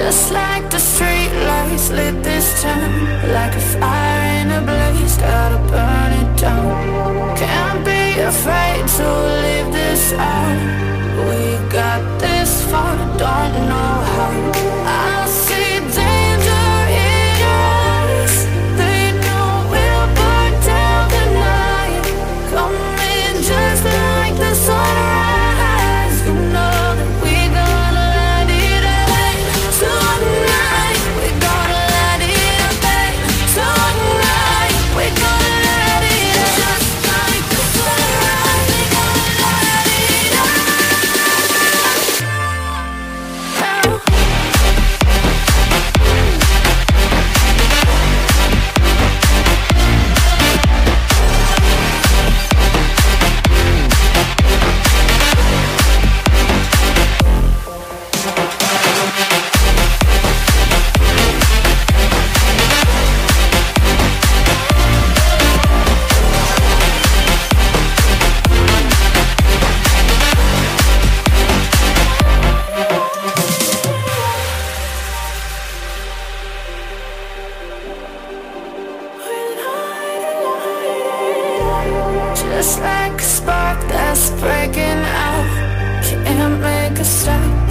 Just like the street lights lit this town, like a fire in a blaze, gotta burn it down. Can't be afraid to leave this out. We got this far, don't know how. I see danger in your eyes. They know we'll burn down the night. Coming just like the sunrise. You know that we gonna light it up tonight. We gonna light it up tonight. We gonna light it up just like the sunrise. We gonna light it up now. Just like a spark that's breaking out, can't make a stop.